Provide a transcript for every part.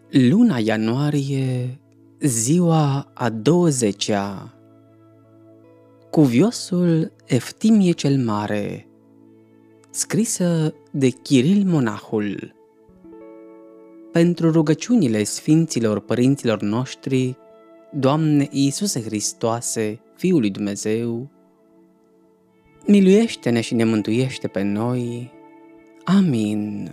Luna ianuarie, ziua a 20-a. Cuviosul Eftimie cel Mare, scrisă de Chiril Monahul. Pentru rugăciunile Sfinților Părinților noștri, Doamne Iisuse Hristoase, Fiul lui Dumnezeu, miluiește-ne și ne mântuiește pe noi. Amin.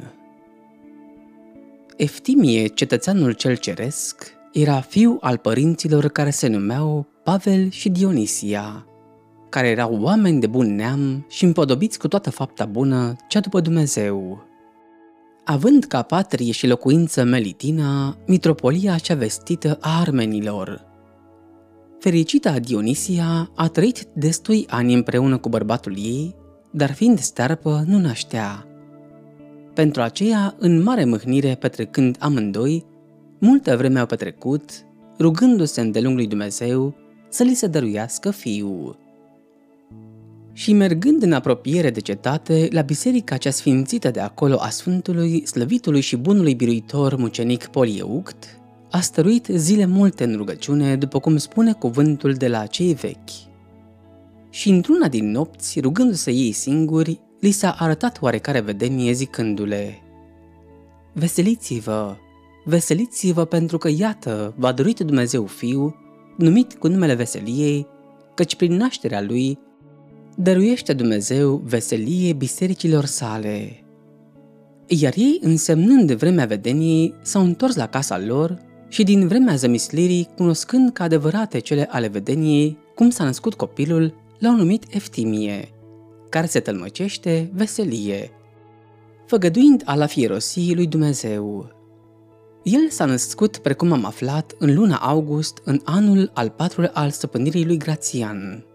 Eftimie, cetățeanul cel ceresc, era fiu al părinților care se numeau Pavel și Dionisia, care erau oameni de bun neam și împodobiți cu toată fapta bună cea după Dumnezeu. Având ca patrie și locuință Melitina, mitropolia cea vestită a armenilor. Fericita Dionisia a trăit destui ani împreună cu bărbatul ei, dar fiind stearpă nu naștea. Pentru aceea, în mare mâhnire petrecând amândoi, multă vreme au petrecut, rugându-se îndelung lui Dumnezeu să li se dăruiască fiu. Și mergând în apropiere de cetate, la biserica cea sfințită de acolo a Sfântului, slăvitului și bunului biruitor mucenic Polieuct, a stăruit zile multe în rugăciune, după cum spune cuvântul de la cei vechi. Și într-una din nopți, rugându-se ei singuri, li s-a arătat oarecare vedenie zicându-le: Veseliți-vă, veseliți-vă pentru că iată v-a dăruit Dumnezeu Fiu, numit cu numele veseliei, căci prin nașterea Lui dăruiește Dumnezeu veselie bisericilor sale. Iar ei, însemnând vremea vedeniei, s-au întors la casa lor și din vremea zămislirii, cunoscând că adevărate cele ale vedeniei, cum s-a născut copilul, l-au numit Eftimie, care se tălmăcește veselie, făgăduind a la fierosii lui Dumnezeu. El s-a născut, precum am aflat, în luna august, în anul al patrulea al stăpânirii lui Grațian,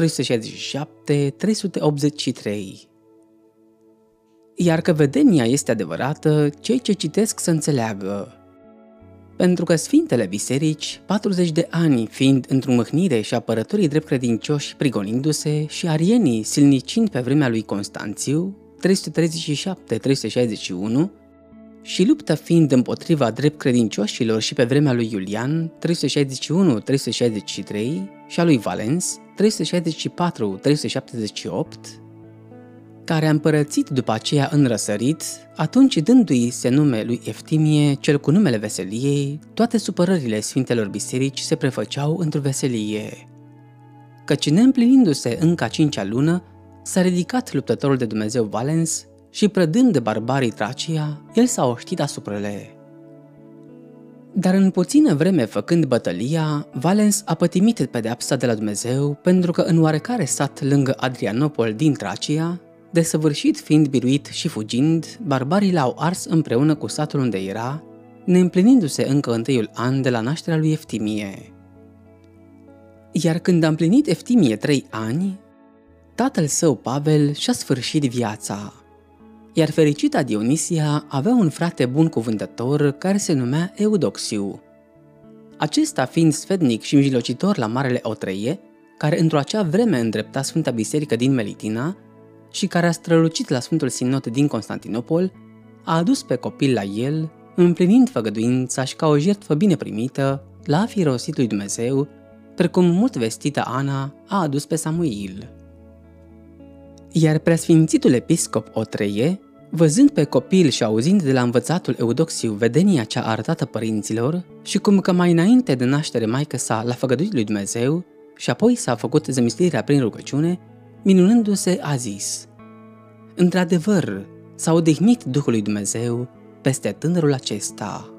367-383. Iar că vedenia este adevărată, cei ce citesc să înțeleagă. Pentru că Sfintele Biserici, 40 de ani fiind într-o mâhnire și apărătorii drept credincioși prigonindu-se și arienii silnicind pe vremea lui Constanțiu, 337-361, și luptă fiind împotriva drept credincioșilor și pe vremea lui Iulian, 361-363, și a lui Valens, 364-378, care a împărățit după aceea în răsărit, atunci dându-i se nume lui Eftimie, cel cu numele veseliei, toate supărările Sfintelor Biserici se prefăceau într-o veselie. Căci neîmplinindu-se încă a 5-a lună, s-a ridicat luptătorul de Dumnezeu Valens și prădând de barbarii Tracia, el s-a oștit asupra le. Dar în puțină vreme făcând bătălia, Valens a pătimit pedeapsa de la Dumnezeu pentru că în oarecare sat lângă Adrianopol din Tracia, desăvârșit fiind biruit și fugind, barbarii l-au ars împreună cu satul unde era, neîmplinindu-se încă întâiul an de la nașterea lui Eftimie. Iar când a împlinit Eftimie 3 ani, tatăl său Pavel și-a sfârșit viața. Iar fericita Dionisia avea un frate bun cuvântător care se numea Eudoxiu. Acesta fiind sfetnic și mijlocitor la Marele Otreie, care într-o acea vreme îndrepta Sfânta Biserică din Melitina și care a strălucit la Sfântul Sinod din Constantinopol, a adus pe copil la el, împlinind făgăduința și ca o jertfă bine primită, l-a firosit lui Dumnezeu, precum mult vestita Ana a adus pe Samuil. Iar preasfințitul episcop Otreie, văzând pe copil și auzind de la învățatul Eudoxiu vedenia cea arătată părinților și cum că mai înainte de naștere maică sa l-a făgăduit lui Dumnezeu și apoi s-a făcut zămislirea prin rugăciune, minunându-se a zis: Într-adevăr, s-a odihnit Duhul lui Dumnezeu peste tânărul acesta.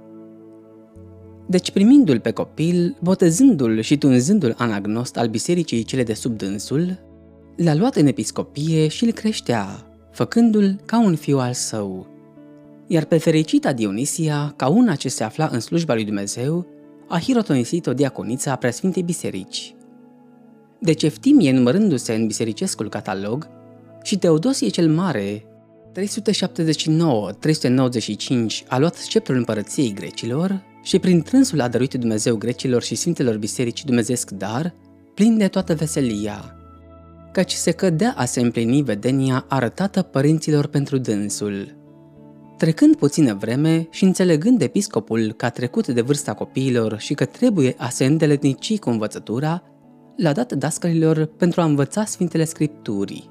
Deci primindu-l pe copil, botezându-l și tunzându-l anagnost al bisericii cele de sub dânsul, l-a luat în episcopie și îl creștea, făcându-l ca un fiu al său. Iar pe fericita Dionisia, ca una ce se afla în slujba lui Dumnezeu, a hirotonisit-o diaconiță a Preasfintei Biserici. Deci Eftimie, numărându-se în bisericescul catalog, și Teodosie cel Mare, 379-395, a luat sceptrul împărăției grecilor și prin trânsul a dăruit Dumnezeu grecilor și Sfintelor Biserici dumnezeesc dar, plin de toată veselia, căci se cădea a se împlini vedenia arătată părinților pentru dânsul. Trecând puțină vreme și înțelegând episcopul că a trecut de vârsta copiilor și că trebuie a se îndeletnici cu învățătura, le-a dat dascălilor pentru a învăța Sfintele Scripturii.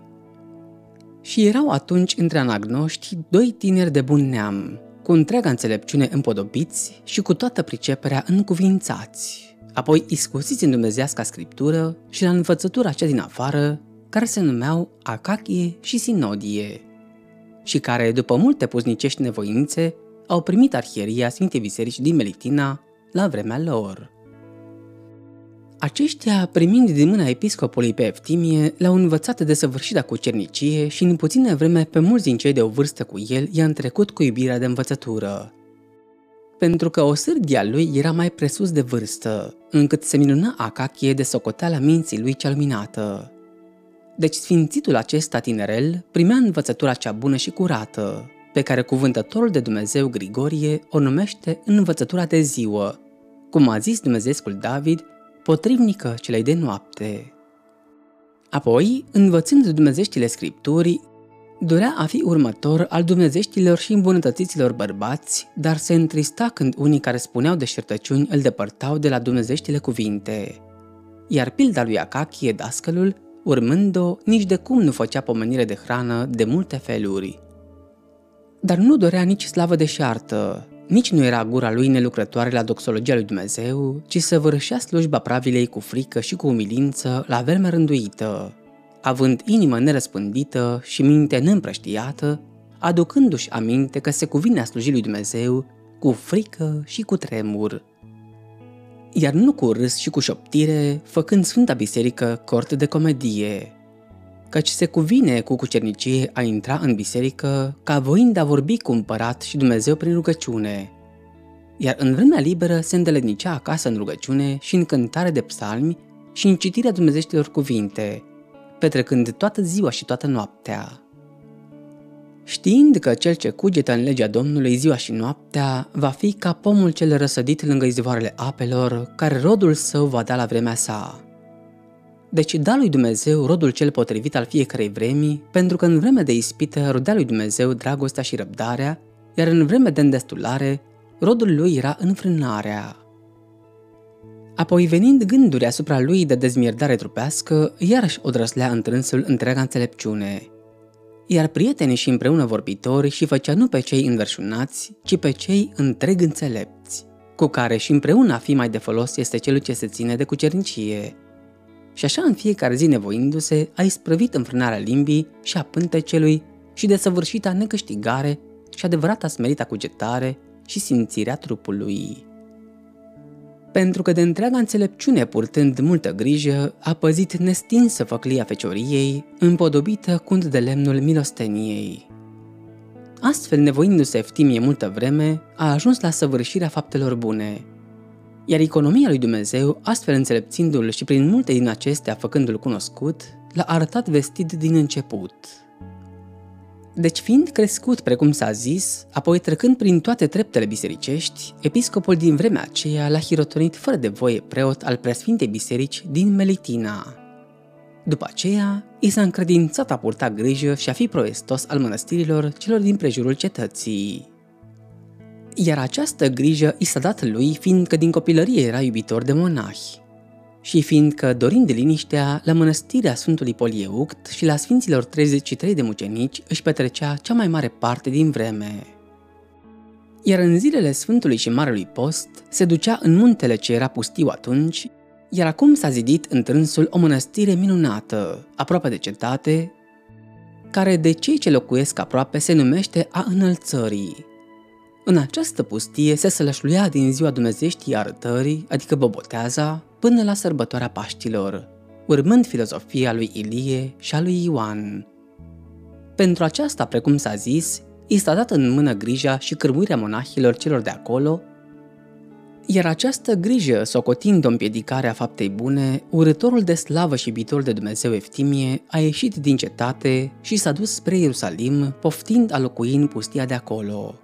Și erau atunci între anagnoști 2 tineri de bun neam, cu întreaga înțelepciune împodobiți și cu toată priceperea încuvințați, apoi iscusiți în dumnezeiasca scriptură și la învățătura cea din afară, care se numeau Acachie și Sinodie, și care, după multe puznicești nevoințe, au primit arhieria Sfintei Biserici din Melitina la vremea lor. Aceștia, primind din mâna episcopului pe Eftimie, l-au învățat de săvârșita cucernicie și în puțină vreme pe mulți din cei de o vârstă cu el i-a întrecut cu iubirea de învățătură. Pentru că o sârdia lui era mai presus de vârstă, încât se minuna Acachie de socoteala minții lui cea luminată. Deci sfințitul acesta tinerel primea învățătura cea bună și curată, pe care cuvântătorul de Dumnezeu Grigorie o numește învățătura de ziua, cum a zis dumnezeescul David, potrivnică celei de noapte. Apoi, învățând dumnezeștile Scripturii, dorea a fi următor al dumnezeștilor și îmbunătățiților bărbați, dar se întrista când unii care spuneau deșertăciuni îl depărtau de la dumnezeștile cuvinte. Iar pilda lui Acachie, dascălul, urmând-o, nici de cum nu făcea pomenire de hrană de multe feluri. Dar nu dorea nici slavă deșartă, nici nu era gura lui nelucrătoare la doxologia lui Dumnezeu, ci săvârșea slujba pravilei cu frică și cu umilință la vreme rânduită, având inimă nerăspândită și minte neîmprăștiată, aducându-și aminte că se cuvine a sluji lui Dumnezeu cu frică și cu tremur. Iar nu cu râs și cu șoptire, făcând Sfânta Biserică cort de comedie, căci se cuvine cu cucernicie a intra în biserică ca voind a vorbi cu împărat și Dumnezeu prin rugăciune, iar în vremea liberă se îndeletnicea acasă în rugăciune și în cântare de psalmi și în citirea dumnezeștilor cuvinte, petrecând toată ziua și toată noaptea. Știind că cel ce cugetă în legea Domnului ziua și noaptea va fi ca pomul cel răsădit lângă izvoarele apelor, care rodul său va da la vremea sa. Deci da lui Dumnezeu rodul cel potrivit al fiecărei vremi, pentru că în vremea de ispită rodea lui Dumnezeu dragostea și răbdarea, iar în vremea de îndestulare, rodul lui era înfrânarea. Apoi, venind gânduri asupra lui de dezmierdare trupească, iarăși odrăslea întrânsul întreaga înțelepciune. Iar prietenii și împreună vorbitori și făcea nu pe cei înverșunați, ci pe cei întreg înțelepți, cu care și împreună a fi mai de folos este celul ce se ține de cucernicie. Și așa în fiecare zi nevoindu-se, a isprăvit înfrânarea limbii și a pântecelui și de săvârșita necâștigare și adevărata smerita cugetare și simțirea trupului. Pentru că de întreaga înțelepciune, purtând multă grijă, a păzit nestinsă făclia fecioriei, împodobită cund de lemnul milosteniei. Astfel, nevoindu-se Eftimie multă vreme, a ajuns la săvârșirea faptelor bune. Iar economia lui Dumnezeu, astfel înțelepțindu-l și prin multe din acestea făcându-l cunoscut, l-a arătat vestit din început. Deci fiind crescut precum s-a zis, apoi trecând prin toate treptele bisericești, episcopul din vremea aceea l-a hirotonit fără de voie preot al Preasfintei Biserici din Melitina. După aceea, i s-a încredințat a purta grijă și a fi proestos al mănăstirilor celor din prejurul cetății. Iar această grijă i s-a dat lui fiindcă din copilărie era iubitor de monahi și fiindcă, dorind liniștea, la mănăstirea Sfântului Polieuct și la Sfinților 33 de mucenici își petrecea cea mai mare parte din vreme. Iar în zilele Sfântului și Marelui Post se ducea în muntele ce era pustiu atunci, iar acum s-a zidit întrânsul o mănăstire minunată, aproape de cetate, care de cei ce locuiesc aproape se numește a Înălțării. În această pustie se sălășluia din ziua dumnezeieștii arătării, adică Boboteaza, până la sărbătoarea Paștilor, urmând filozofia lui Ilie și a lui Ioan. Pentru aceasta, precum s-a zis, i s-a dat în mână grija și cârmuirea monahilor celor de acolo, iar această grijă, socotind o împiedicare a faptei bune, urătorul de slavă și iubitorul de Dumnezeu Eftimie a ieșit din cetate și s-a dus spre Ierusalim, poftind a locui în pustia de acolo.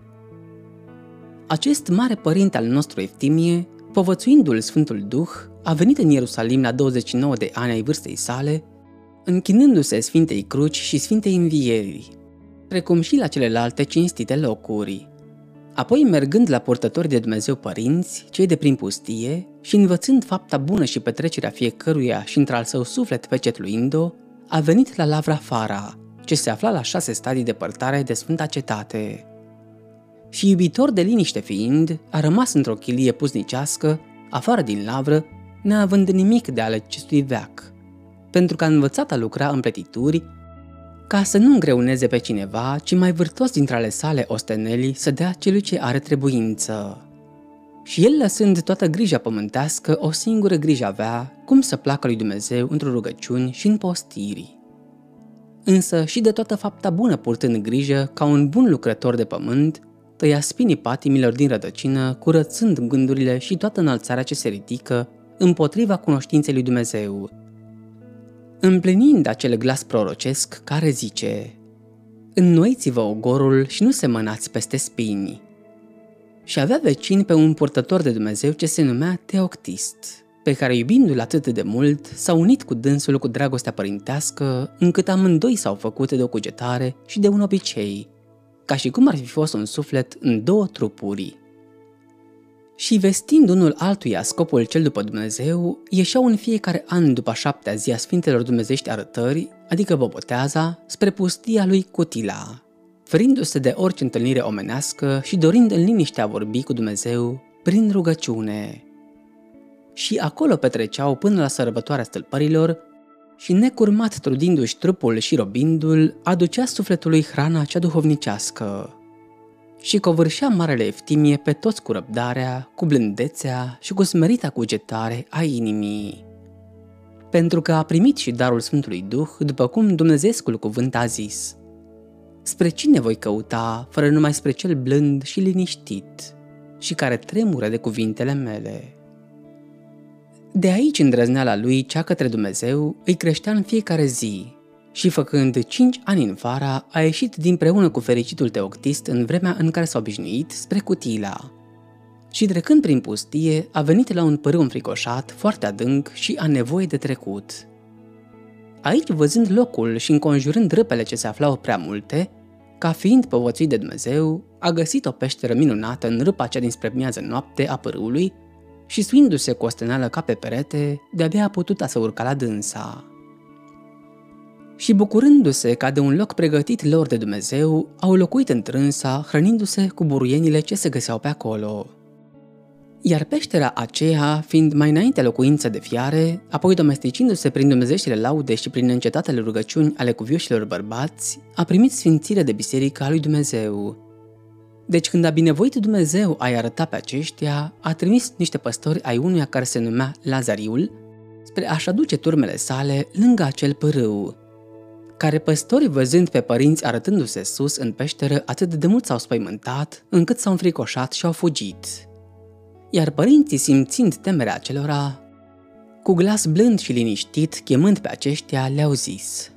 Acest mare părinte al nostru Eftimie, povățuindu-l Sfântul Duh, a venit în Ierusalim la 29 de ani ai vârstei sale, închinându-se Sfintei Cruci și Sfintei Învieri, precum și la celelalte cinstite locuri. Apoi, mergând la purtători de Dumnezeu părinți, cei de prin pustie, și învățând fapta bună și petrecerea fiecăruia și într-al său suflet pecetluind-o, a venit la Lavra Fara, ce se afla la 6 stadii depărtare de Sfânta Cetate. Și iubitor de liniște fiind, a rămas într-o chilie pusnicească, afară din lavră, neavând nimic de ale acestui veac, pentru că a învățat a lucra în plătituri, ca să nu îngreuneze pe cineva, ci mai vârtos dintre ale sale ostenelii să dea celui ce are trebuință. Și el, lăsând toată grija pământească, o singură grijă avea, cum să placă lui Dumnezeu într-o rugăciuni și în postiri. Însă și de toată fapta bună purtând grijă, ca un bun lucrător de pământ, tăia spinii patimilor din rădăcină, curățând gândurile și toată înălțarea ce se ridică împotriva cunoștinței lui Dumnezeu, împlinind acel glas prorocesc care zice: înnoiți-vă ogorul și nu semănați peste spini. Și avea vecin pe un purtător de Dumnezeu ce se numea Teoctist, pe care, iubindu-l atât de mult, s-a unit cu dânsul cu dragostea părintească, încât amândoi s-au făcut de o cugetare și de un obicei, ca și cum ar fi fost un suflet în 2 trupuri. Și vestind unul altuia scopul cel după Dumnezeu, ieșeau în fiecare an după 7-a zi a Sfintelor Dumnezești arătări, adică Boboteaza, spre pustia lui Cutila, ferindu-se de orice întâlnire omenească și dorind în liniște a vorbi cu Dumnezeu prin rugăciune. Și acolo petreceau până la sărbătoarea stâlpărilor și, necurmat trudindu-și trupul și robindu-l, aducea sufletului hrana cea duhovnicească. Și covârșea marele Eftimie pe toți cu răbdarea, cu blândețea și cu smerita cugetare a inimii. Pentru că a primit și darul Sfântului Duh, după cum Dumnezeescul cuvânt a zis: spre cine voi căuta, fără numai spre cel blând și liniștit, și care tremură de cuvintele mele. De aici îndrăzneala lui cea către Dumnezeu îi creștea în fiecare zi, și făcând 5 ani în vara, a ieșit dinpreună cu fericitul Teoctist în vremea în care s-a obișnuit spre Cutila. Și trecând prin pustie, a venit la un pârâu înfricoșat, foarte adânc și a nevoie de trecut. Aici, văzând locul și înconjurând râpele ce se aflau prea multe, ca fiind povățuit de Dumnezeu, a găsit o peșteră minunată în râpa cea dinspre miază noapte a pârâului și, suindu-se cu o steneală ca pe perete, de-abia a putut să urca la dânsa. Și bucurându-se ca de un loc pregătit lor de Dumnezeu, au locuit întrânsa, hrănindu-se cu buruienile ce se găseau pe acolo. Iar peștera aceea, fiind mai înainte locuință de fiare, apoi domesticindu-se prin dumnezeștile laude și prin încetatele rugăciuni ale cuvioșilor bărbați, a primit sfințire de biserică a lui Dumnezeu. Deci când a binevoit Dumnezeu a-i arăta pe aceștia, a trimis niște păstori ai unuia care se numea Lazariul, spre a-și aduce turmele sale lângă acel pârâu, care păstorii, văzând pe părinți arătându-se sus în peșteră, atât de mult s-au spăimântat, încât s-au înfricoșat și au fugit. Iar părinții, simțind temerea acelora, cu glas blând și liniștit, chemând pe aceștia, le-au zis: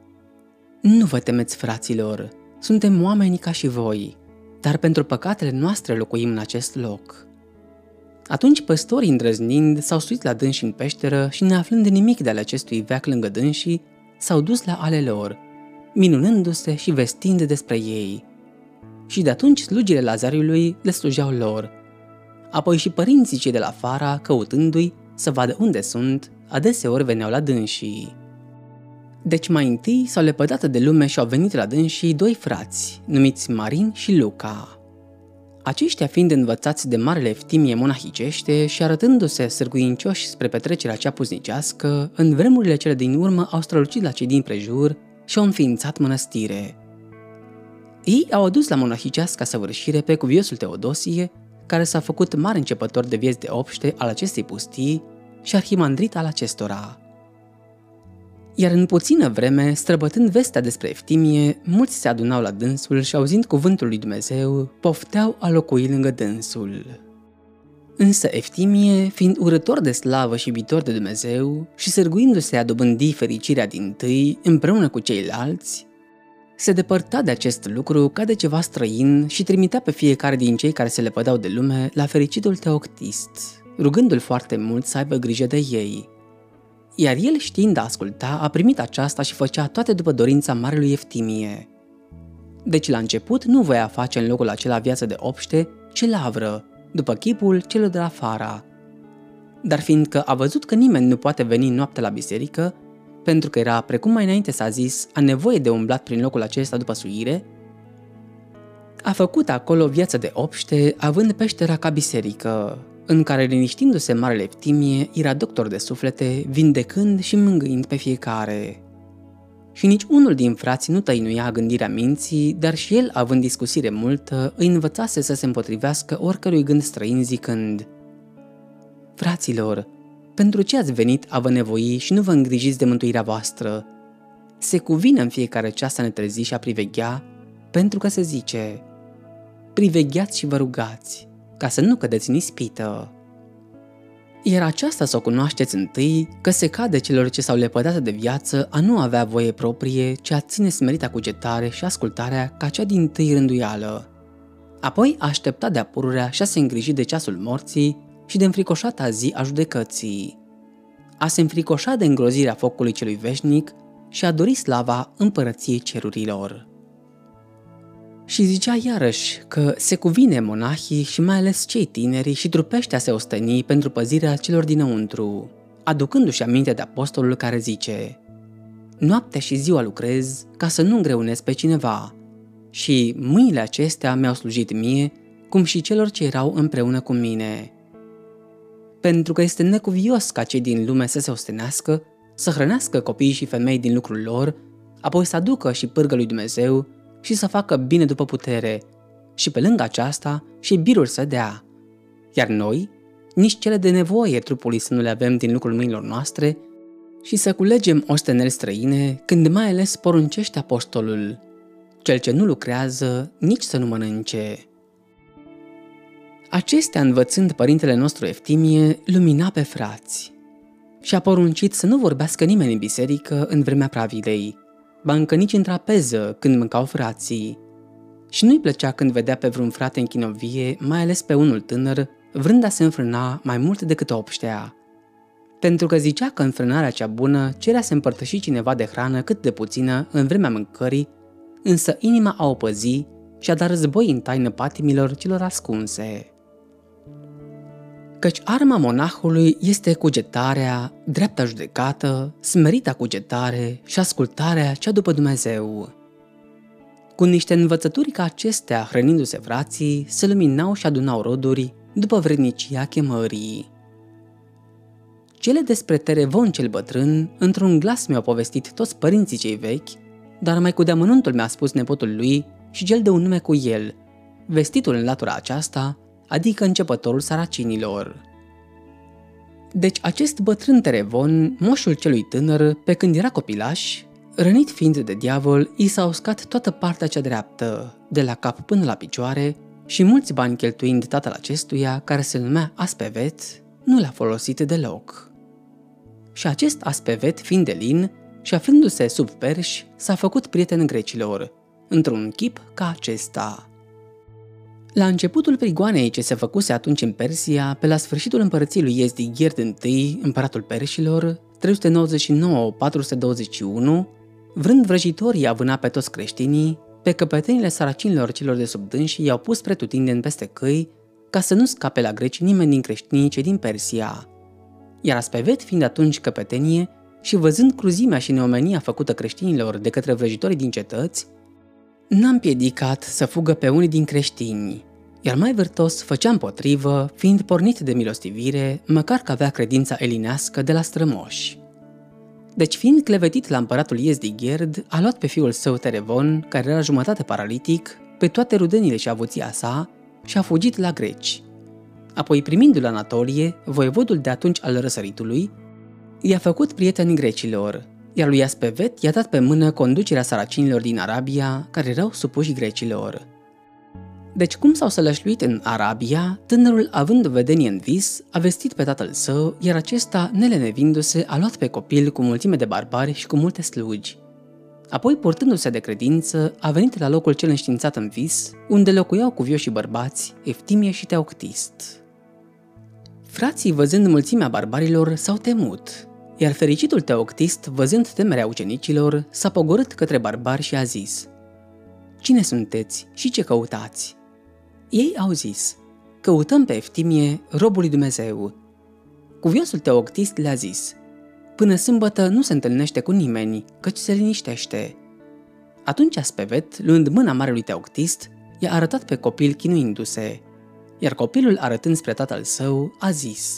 nu vă temeți, fraților, suntem oameni ca și voi, dar pentru păcatele noastre locuim în acest loc. Atunci păstorii, îndrăznind, s-au suit la dânsi în peșteră și, neaflând nimic de ale acestui veac lângă dânsii, s-au dus la ale lor, minunându-se și vestind despre ei. Și de atunci slugile Lazariului le slujeau lor. Apoi și părinții cei de la Fara, căutându-i să vadă unde sunt, adeseori veneau la dânsii. Deci mai întâi s-au lepădat de lume și au venit la dânsii 2 frați, numiți Marin și Luca. Aceștia, fiind învățați de marele Eftimie monahicește și arătându-se sârguincioși spre petrecerea cea pusnicească, în vremurile cele din urmă au strălucit la cei din prejur și au înființat mănăstire. Ei au adus la monahicească săvârșire pe cuviosul Teodosie, care s-a făcut mare începător de vieți de obște al acestei pustii și arhimandrit al acestora. Iar în puțină vreme, străbătând vestea despre Eftimie, mulți se adunau la dânsul și, auzind cuvântul lui Dumnezeu, pofteau a locui lângă dânsul. Însă Eftimie, fiind urător de slavă și iubitor de Dumnezeu și sârguindu-se a dobândi fericirea dintâi împreună cu ceilalți, se depărta de acest lucru ca de ceva străin și trimitea pe fiecare din cei care se lepădau de lume la fericitul Teoctist, rugându-l foarte mult să aibă grijă de ei. Iar el, știind a asculta, a primit aceasta și făcea toate după dorința marelui Eftimie. Deci la început nu voia face în locul acela viață de obște, ci lavră, după chipul celor de la Fara. Dar fiindcă a văzut că nimeni nu poate veni noaptea la biserică, pentru că era, precum mai înainte s-a zis, a nevoie de umblat prin locul acesta după suire, a făcut acolo viață de obște, având peștera ca biserică, în care, liniștindu-se marele Eftimie, era doctor de suflete, vindecând și mângâind pe fiecare. Și nici unul din frați nu tăinuia gândirea minții, dar și el, având discusire multă, îi învățase să se împotrivească oricărui gând străin zicând: Fraților, pentru ce ați venit a vă nevoi și nu vă îngrijiți de mântuirea voastră? Se cuvine în fiecare ceas să ne trezi și a priveghea, pentru că se zice: privegheați și vă rugați, ca să nu cădeți în ispită. Iar aceasta să o cunoașteți întâi, că se cade celor ce s-au lepădat de viață a nu avea voie proprie, ci a ține smerita cugetare și ascultarea ca cea dintâi rânduială. Apoi a aștepta de-a pururea și a se îngriji de ceasul morții și de înfricoșata zi a judecății. A se înfricoșa de îngrozirea focului celui veșnic și a dori slava împărăției cerurilor. Și zicea iarăși că se cuvine monahii și mai ales cei tineri și trupește a se osteni pentru păzirea celor dinăuntru, aducându-și aminte de apostolul care zice: noaptea și ziua lucrez ca să nu îngreunez pe cineva, și mâinile acestea mi-au slujit mie, cum și celor ce erau împreună cu mine. Pentru că este necuvios ca cei din lume să se ostenească, să hrănească copiii și femei din lucrul lor, apoi să aducă și pârgă lui Dumnezeu și să facă bine după putere, și pe lângă aceasta și biruri să dea. Iar noi, nici cele de nevoie trupului să nu le avem din lucrul mâinilor noastre și să culegem osteneli străine, când mai ales poruncește apostolul: cel ce nu lucrează, nici să nu mănânce. Acestea, învățând părintele nostru Eftimie, lumina pe frați și a poruncit să nu vorbească nimeni în biserică în vremea pravilei, ba încă nici în trapeză când mâncau frații. Și nu-i plăcea când vedea pe vreun frate în chinovie, mai ales pe unul tânăr, vrând a se înfrâna mai mult decât obștea. Pentru că zicea că înfrânarea cea bună cerea să împărtăși cineva de hrană cât de puțină în vremea mâncării, însă inima a o păzi și a dat război în taină patimilor celor ascunse. Căci arma monahului este cugetarea, dreapta judecată, smerita cugetare și ascultarea cea după Dumnezeu. Cu niște învățături ca acestea, hrănindu-se frații, se luminau și adunau roduri după vrednicia chemării. Cele despre Terevon cel bătrân, într-un glas mi-au povestit toți părinții cei vechi, dar mai cu deamănuntul mi-a spus nepotul lui și cel de un nume cu el, vestitul în latura aceasta, adică începătorul saracinilor. Deci acest bătrân Terevon, moșul celui tânăr, pe când era copilaș, rănit fiind de diavol, i s-a uscat toată partea cea dreaptă, de la cap până la picioare, și mulți bani cheltuind tatăl acestuia, care se numea Aspevet, nu l-a folosit deloc. Și acest Aspevet, fiind de lin și aflându-se sub perși, s-a făcut prieten grecilor, într-un chip ca acesta. La începutul prigoanei ce se făcuse atunci în Persia, pe la sfârșitul împărăției lui Iezdigherd I, împăratul perșilor, 399-421, vrând vrăjitorii a vâna pe toți creștinii, pe căpetenile saracinilor celor de sub dânsi i-au pus pretutindeni peste căi, ca să nu scape la greci nimeni din creștinii cei din Persia. Iar Aspevet, fiind atunci căpetenie și văzând cruzimea și neomenia făcută creștinilor de către vrăjitorii din cetăți, n-a împiedicat să fugă pe unii din creștini, iar mai vârtos făcea împotrivă, fiind pornit de milostivire, măcar că avea credința elinească de la strămoși. Deci, fiind clevetit la împăratul Iezdigherd, a luat pe fiul său Terevon, care era jumătate paralitic, pe toate rudenile și avuția sa și a fugit la greci. Apoi, primindu-l Anatolie, voievodul de atunci al răsăritului, i-a făcut prieteni grecilor, iar lui Aspevet i-a dat pe mână conducerea saracinilor din Arabia, care erau supuși grecilor. Deci cum s-au sălășluit în Arabia, tânărul, având vedenie în vis, a vestit pe tatăl său, iar acesta, nelenevindu-se, a luat pe copil cu mulțime de barbari și cu multe slugi. Apoi, purtându-se de credință, a venit la locul cel înștiințat în vis, unde locuiau cuvioși bărbați, Eftimie și Teoctist. Frații, văzând mulțimea barbarilor, s-au temut, iar fericitul Teoctist, văzând temerea ucenicilor, s-a pogorât către barbari și a zis: cine sunteți și ce căutați?" Ei au zis: "Căutăm pe Eftimie, robul lui Dumnezeu." Cuviosul Teoctist le-a zis: "Până sâmbătă nu se întâlnește cu nimeni, căci se liniștește." Atunci Aspevet, luând mâna marelui Teoctist, i-a arătat pe copil chinuindu-se, iar copilul, arătând spre tatăl său, a zis: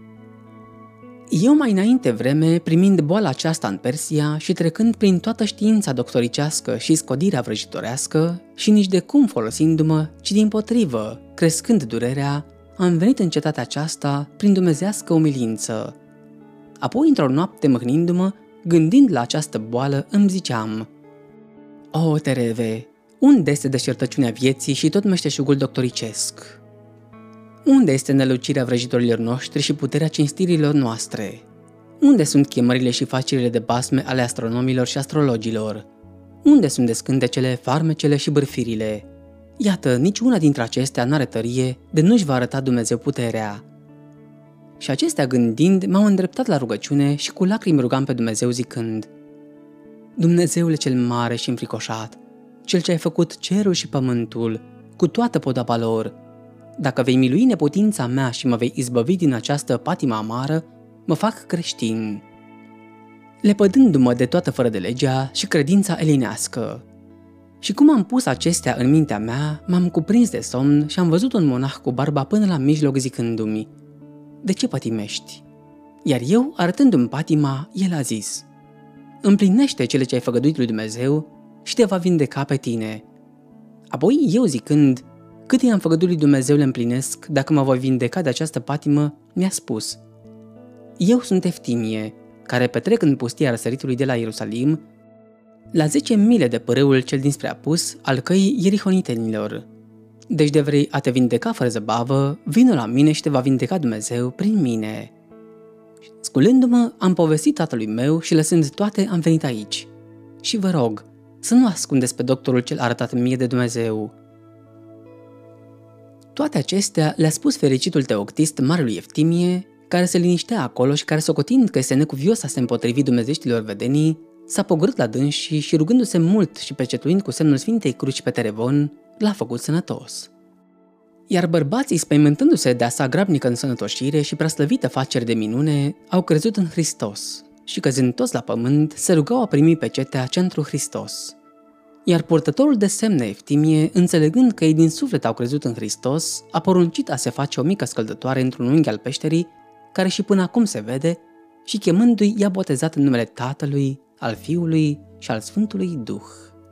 "Eu mai înainte vreme, primind boala aceasta în Persia și trecând prin toată știința doctoricească și scodirea vrăjitorească, și nici de cum folosindu-mă, ci dimpotrivă, crescând durerea, am venit în cetatea aceasta prin dumnezească umilință. Apoi, într-o noapte mâhnindu-mă, gândind la această boală, îmi ziceam: O, Tereve, unde este deșertăciunea vieții și tot meșteșugul doctoricesc? Unde este nălucirea vrăjitorilor noștri și puterea cinstirilor noastre? Unde sunt chemările și facerile de basme ale astronomilor și astrologilor? Unde sunt descântecele, farmecele și bârfirile? Iată, nici una dintre acestea n-are tărie de nu-și va arăta Dumnezeu puterea." Și acestea gândind, m-am îndreptat la rugăciune și cu lacrimi rugam pe Dumnezeu zicând: Dumnezeule cel mare și înfricoșat, Cel ce ai făcut cerul și pământul, cu toată podaba lor, dacă vei milui neputința mea și mă vei izbăvi din această patimă amară, mă fac creștin, lepădându-mă de toată fără de legea și credința elinească. Și cum am pus acestea în mintea mea, m-am cuprins de somn și am văzut un monah cu barba până la mijloc zicându-mi: De ce pătimești? Iar eu, arătându-mi patima, el a zis: Împlinește cele ce ai făgăduit lui Dumnezeu și te va vindeca pe tine. Apoi eu zicând: Cât i-am făgăduit lui Dumnezeu le împlinesc dacă mă voi vindeca de această patimă, mi-a spus: Eu sunt Eftimie, care petrec în pustia răsăritului de la Ierusalim, la 10 mile de pârâul cel dinspre apus al căii ierihonitenilor. Deci de vrei a te vindeca fără zăbavă, vină la mine și te va vindeca Dumnezeu prin mine. Sculându-mă, am povestit tatălui meu și lăsând toate am venit aici. Și vă rog să nu ascundeți pe doctorul cel arătat mie de Dumnezeu. Toate acestea le-a spus fericitul Teoctist marelui Eftimie, care se liniștea acolo și care, socotind că este necuvios a se împotrivi dumnezeștilor vedenii, s-a pogorât la dânsii și, rugându-se mult și pecetuind cu semnul Sfintei Cruci pe Terevon, l-a făcut sănătos. Iar bărbații, spăimântându-se de a sa grabnică însănătoșire și preaslăvită faceri de minune, au crezut în Hristos și, căzând toți la pământ, se rugau a primi pecetea cea întru Hristos. Iar purtătorul de semne Eftimie, înțelegând că ei din suflet au crezut în Hristos, a poruncit a se face o mică scăldătoare într-un unghi al peșterii, care și până acum se vede, și chemându-i i-a botezat în numele Tatălui, al Fiului și al Sfântului Duh.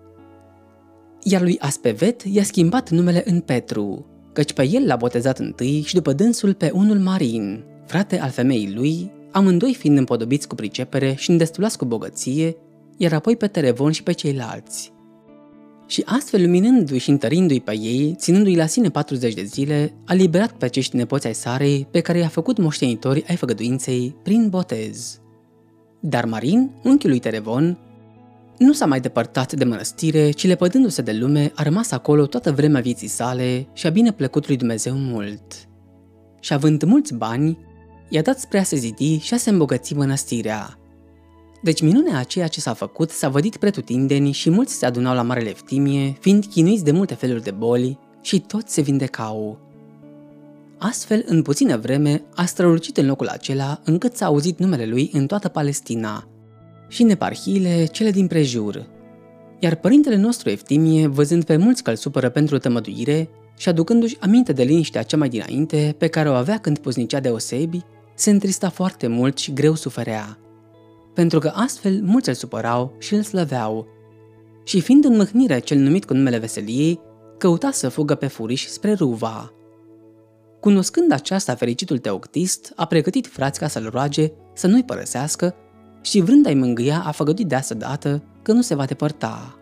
Iar lui Aspevet i-a schimbat numele în Petru, căci pe el l-a botezat întâi și după dânsul pe unul Marin, frate al femeii lui, amândoi fiind împodobiți cu pricepere și îndestulați cu bogăție, iar apoi pe Terevon și pe ceilalți. Și astfel, luminându-i și întărindu-i pe ei, ținându-i la sine 40 de zile, a liberat pe acești nepoți ai Sarei, pe care i-a făcut moștenitori ai făgăduinței prin botez. Dar Marin, unchiul lui Terevon, nu s-a mai depărtat de mănăstire, ci lepădându-se de lume, a rămas acolo toată vremea vieții sale și a bine plăcut lui Dumnezeu mult. Și având mulți bani, i-a dat spre a se zidi și a se îmbogăți mănăstirea. Deci minunea aceea ce s-a făcut s-a vădit pretutindeni și mulți se adunau la Marele Eftimie, fiind chinuiți de multe feluri de boli și toți se vindecau. Astfel, în puțină vreme, a strălucit în locul acela încât s-a auzit numele lui în toată Palestina și în eparhiile cele din prejur. Iar părintele nostru Eftimie, văzând pe mulți că îl supără pentru tămăduire și aducându-și aminte de liniștea cea mai dinainte pe care o avea când puznicea deosebi, se întrista foarte mult și greu suferea, pentru că astfel mulți îl supărau și îl slăveau. Și fiind în mâhnire cel numit cu numele Veseliei, căuta să fugă pe furiș spre Ruva. Cunoscând aceasta, fericitul Teoctist a pregătit frați ca să-l roage să nu-i părăsească și vrând a-i mângâia a făgăduit de asta dată că nu se va depărta.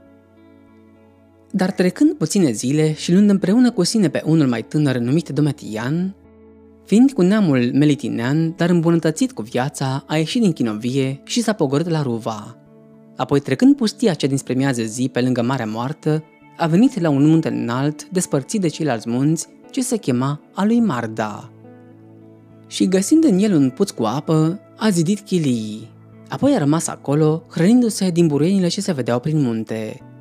Dar trecând puține zile și luând împreună cu sine pe unul mai tânăr numit Domitian, fiind cu neamul melitinean, dar îmbunătățit cu viața, a ieșit din chinovie și s-a pogorât la Ruva. Apoi, trecând pustia cea dinspre miază zi pe lângă Marea Moartă, a venit la un munte înalt, despărțit de ceilalți munți, ce se chema a lui Marda. Și găsind în el un puț cu apă, a zidit chilii. Apoi a rămas acolo, hrănindu-se din buruienile ce se vedeau prin munte.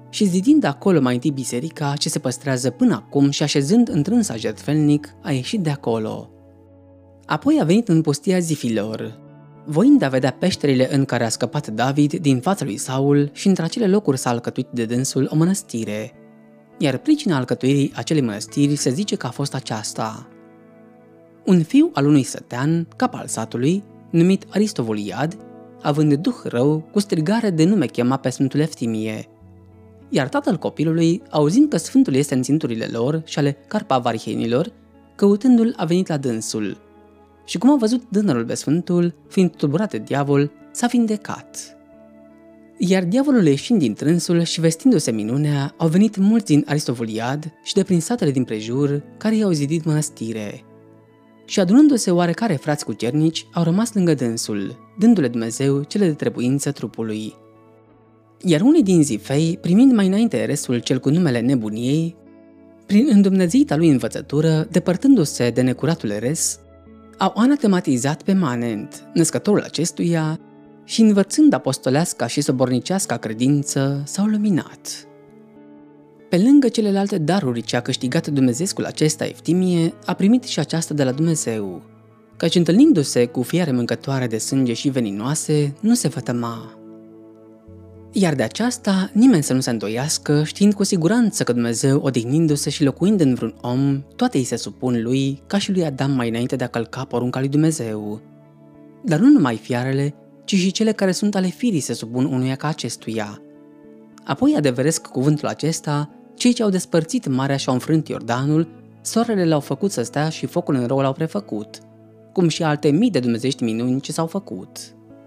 și zidind acolo mai întâi biserica ce se păstrează până acum și așezând întrânsa jertfelnic, a ieșit de acolo. Apoi a venit în pustia Zifilor, voind a vedea peșterile în care a scăpat David din fața lui Saul și între acele locuri s-a alcătuit de dânsul o mănăstire, iar pricina alcătuirii acelei mănăstiri se zice că a fost aceasta. Un fiu al unui sătean, cap al satului, numit Aristovoliad, având duh rău, cu strigare de nume chema pe Sfântul Eftimie, iar tatăl copilului, auzind că Sfântul este în ținturile lor și ale carpavarihenilor, căutându-l a venit la dânsul. Și cum a văzut tânărul pe Sfântul, fiind tulburat de diavol, s-a vindecat. Iar diavolul ieșind din trânsul și vestindu-se minunea, au venit mulți din Aristovoliad și de prin satele din prejur, care i-au zidit mănăstire. Și adunându-se oarecare frați cucernici, au rămas lângă dânsul, dându-le Dumnezeu cele de trebuință trupului. Iar unii din Zifei, primind mai înainte restul cel cu numele nebuniei, prin îndumnezeita lui învățătură, depărtându-se de necuratul eres, au anatematizat pe Manent, născătorul acestuia, și învățând apostoleasca și soborniceasca credință, s-au luminat. Pe lângă celelalte daruri ce a câștigat Dumnezeescul acesta Eftimie, a primit și aceasta de la Dumnezeu, căci întâlnindu-se cu fiare mâncătoare de sânge și veninoase, nu se vătăma. Iar de aceasta nimeni să nu se îndoiască, știind cu siguranță că Dumnezeu, odihnindu-se și locuind în vreun om, toate îi se supun lui, ca și lui Adam mai înainte de a călca porunca lui Dumnezeu. Dar nu numai fiarele, ci și cele care sunt ale firii se supun unuia ca acestuia. Apoi adeveresc cuvântul acesta, cei ce au despărțit marea și au înfrânt Iordanul, soarele l-au făcut să stea și focul în rău l-au prefăcut, cum și alte mii de dumnezeiești minuni ce s-au făcut.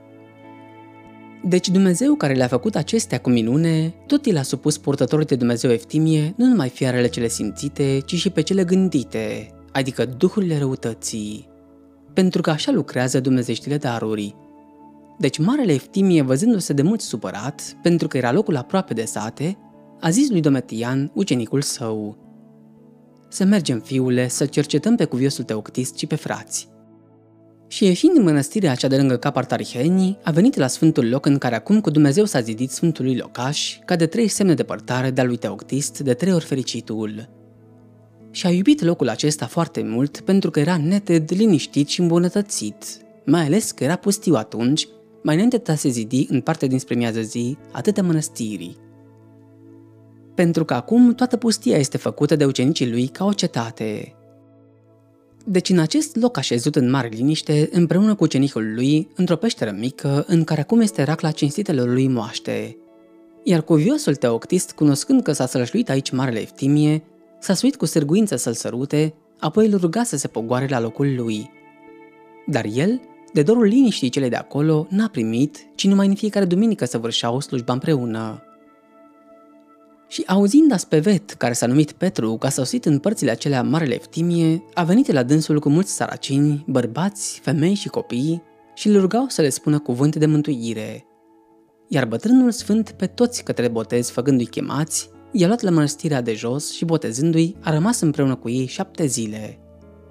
Deci Dumnezeu care le-a făcut acestea cu minune, tot el a supus purtătorului de Dumnezeu Eftimie nu numai fiarele cele simțite, ci și pe cele gândite, adică duhurile răutății, pentru că așa lucrează dumnezeștile daruri. Deci marele Eftimie, văzându-se de mult supărat, pentru că era locul aproape de sate, a zis lui Domitian, ucenicul său: să mergem, fiule, să cercetăm pe cuviosul Teoctist și pe frați. Și ieșind din mănăstirea cea de lângă cap Artarihenii, a venit la sfântul loc în care acum cu Dumnezeu s-a zidit sfântului locaș, ca de 3 semne de părtare de-a lui Teoctist, de 3 ori fericitul. Și a iubit locul acesta foarte mult pentru că era neted, liniștit și îmbunătățit, mai ales că era pustiu atunci, mai înainte de a se zidi în parte dinspre miază zi atâtea mănăstiri. Pentru că acum toată pustia este făcută de ucenicii lui ca o cetate. Deci în acest loc așezut în mare liniște, împreună cu ucenicul lui, într-o peșteră mică, în care acum este racla cinstitelor lui moaște. Iar cuviosul Teoctist, cunoscând că s-a sălășluit aici marele Eftimie, s-a suit cu sârguință să-l sărute, apoi îl ruga să se pogoare la locul lui. Dar el, de dorul liniștii cele de acolo, n-a primit, ci numai în fiecare duminică săvârșeau slujba împreună. Și auzind Aspevet, care s-a numit Petru, că a sosit în părțile acelea marele Eftimie, a venit la dânsul cu mulți saracini, bărbați, femei și copii, și îl rugau să le spună cuvânt de mântuire. Iar bătrânul sfânt pe toți către botez făgându-i chemați, i-a luat la mănăstirea de jos și botezându-i a rămas împreună cu ei 7 zile.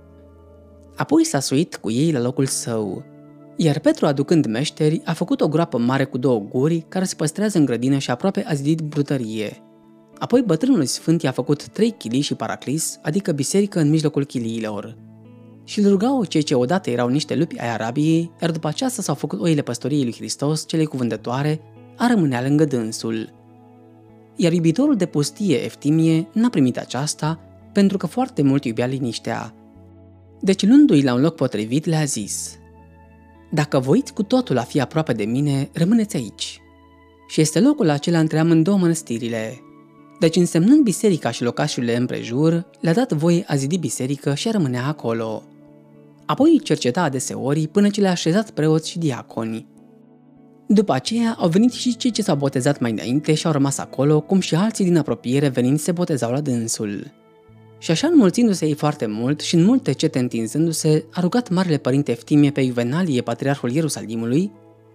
Apoi s-a suit cu ei la locul său, iar Petru, aducând meșteri, a făcut o groapă mare cu 2 guri care se păstrează în grădină și aproape a zidit brutărie. Apoi bătrânul sfânt i-a făcut 3 chilii și paraclis, adică biserică în mijlocul chiliilor. Și îl rugau cei ce odată erau niște lupi ai Arabiei, iar după aceasta s-au făcut oile păstoriei lui Hristos, celei cuvântătoare, a rămânea lângă dânsul. Iar iubitorul de pustie Eftimie n-a primit aceasta, pentru că foarte mult iubea liniștea. Deci luându-i la un loc potrivit le-a zis: dacă voiți cu totul a fi aproape de mine, rămâneți aici. Și este locul acela între amândouă mănăstirile. Deci însemnând biserica și locașurile împrejur, le-a dat voie a zidi biserică și a rămânea acolo. Apoi îi cerceta adeseori până ce le-a așezat preoți și diaconi. După aceea au venit și cei ce s-au botezat mai înainte și au rămas acolo, cum și alții din apropiere venind se botezau la dânsul. Și așa înmulțindu-se ei foarte mult și în multe cete întinzându-se, a rugat Marele Părinte Eftimie pe Iuvenalie, patriarhul Ierusalimului,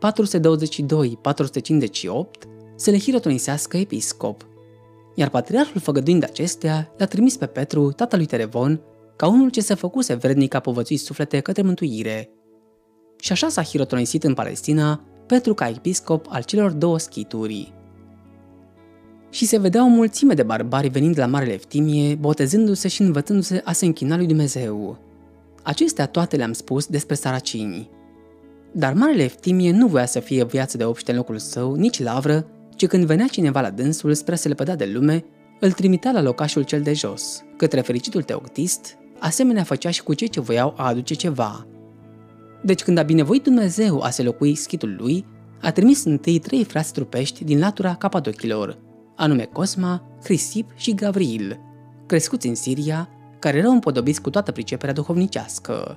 422-458, să le hirotonisească episcop. Iar patriarhul, făgăduind acestea, l-a trimis pe Petru, tatălui Terevon, ca unul ce se făcuse vrednic a povățui suflete către mântuire. Și așa s-a hirotonisit în Palestina Petru ca episcop al celor 2 schituri. Și se vedea o mulțime de barbari venind la Marele Eftimie, botezându-se și învățându-se a se închina lui Dumnezeu. Acestea toate le-am spus despre saracini. Dar Marele Eftimie nu voia să fie viață de obște în locul său, nici lavră, ci când venea cineva la dânsul spre a se lepăda de lume, îl trimitea la locașul cel de jos, către fericitul teoctist, asemenea făcea și cu cei ce voiau a aduce ceva. Deci când a binevoit Dumnezeu a se locui schitul lui, a trimis întâi 3 frați trupești din latura Capadochilor, anume Cosma, Crisip și Gavriil, crescuți în Siria, care erau împodobiți cu toată priceperea duhovnicească.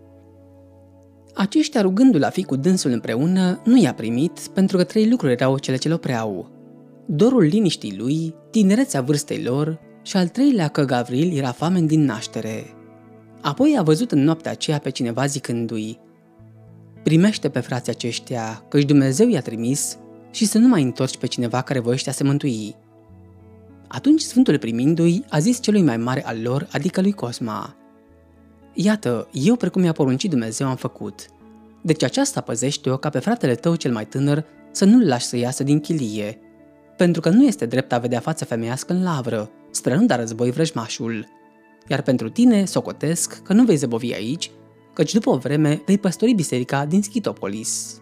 Aceștia, rugându-l a fi cu dânsul împreună, nu i-a primit, pentru că 3 lucruri erau cele ce-l opreau: dorul liniștii lui, tinerețea vârstei lor și al 3-lea că Gavriil era famen din naștere. Apoi a văzut în noaptea aceea pe cineva zicându-i: primește pe frații aceștia, căci Dumnezeu i-a trimis, și să nu mai întorci pe cineva care voiește a se mântui. Atunci Sfântul, primindu-i, a zis celui mai mare al lor, adică lui Cosma: iată, eu precum mi-a poruncit Dumnezeu am făcut. Deci aceasta păzește-o ca pe fratele tău cel mai tânăr să nu-l lași să iasă din chilie, pentru că nu este drept a vedea față femeiască în lavră, strănând a război vrăjmașul. Iar pentru tine socotesc că nu vei zăbovi aici, căci după o vreme vei păstori biserica din Schitopolis.